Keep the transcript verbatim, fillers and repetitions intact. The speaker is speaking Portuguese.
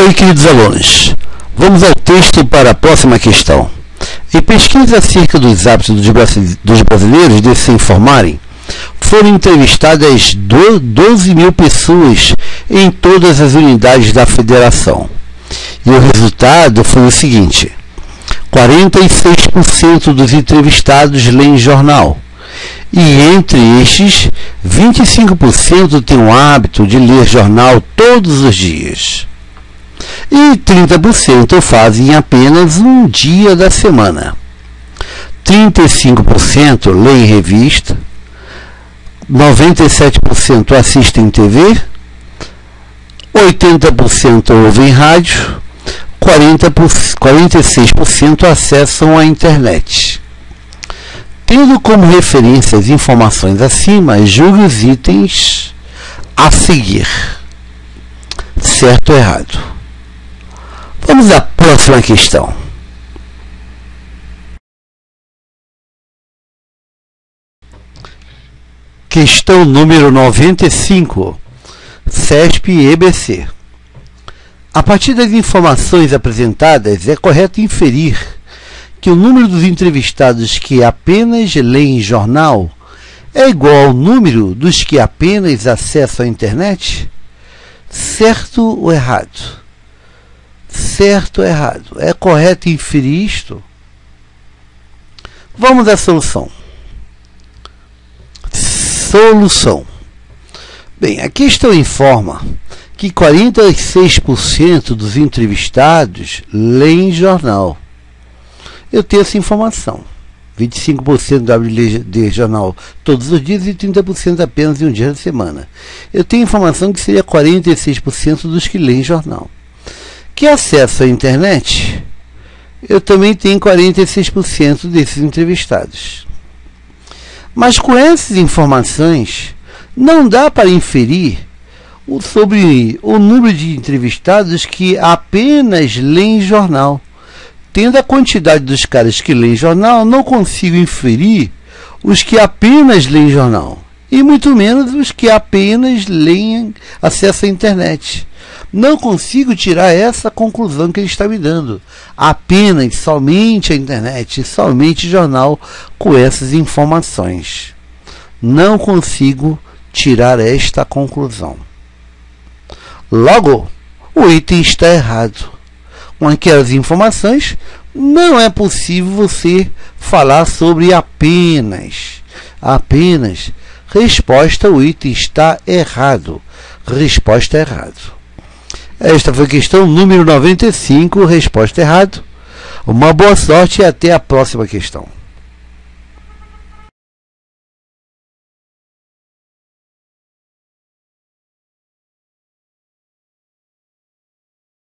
Oi, queridos alunos. Vamos ao texto para a próxima questão. Em pesquisa acerca dos hábitos dos brasileiros de se informarem, foram entrevistadas doze mil pessoas em todas as unidades da federação. E o resultado foi o seguinte: quarenta e seis por cento dos entrevistados leem jornal. E entre estes, vinte e cinco por cento têm o hábito de ler jornal todos os dias. E trinta por cento fazem apenas um dia da semana. trinta e cinco por cento leem revista, noventa e sete por cento assistem T V, oitenta por cento ouvem rádio, quarenta por cento, quarenta e seis por cento acessam a internet. Tendo como referência as informações acima, julgue os itens a seguir. Certo ou errado? Vamos à próxima questão. Questão número noventa e cinco. CESP e E B C. A partir das informações apresentadas, é correto inferir que o número dos entrevistados que apenas leem jornal é igual ao número dos que apenas acessam a internet? Certo ou errado? Certo ou errado? É correto inferir isto? Vamos à solução. Solução. Bem, a questão informa que quarenta e seis por cento dos entrevistados leem jornal. Eu tenho essa informação. vinte e cinco por cento da de jornal todos os dias e trinta por cento apenas em um dia da semana. Eu tenho informação que seria quarenta e seis por cento dos que leem jornal. Que acesso à internet, eu também tenho quarenta e seis por cento desses entrevistados. Mas com essas informações, não dá para inferir sobre o número de entrevistados que apenas leem jornal. Tendo a quantidade dos caras que leem jornal, não consigo inferir os que apenas leem jornal. E muito menos os que apenas leem, acessam a internet. Não consigo tirar essa conclusão que ele está me dando. Apenas, somente a internet, somente jornal com essas informações. Não consigo tirar esta conclusão. Logo, o item está errado. Com aquelas informações, não é possível você falar sobre apenas. Apenas. Resposta, o item está errado. Resposta errado. Esta foi a questão número noventa e cinco, resposta errado. Uma boa sorte e até a próxima questão.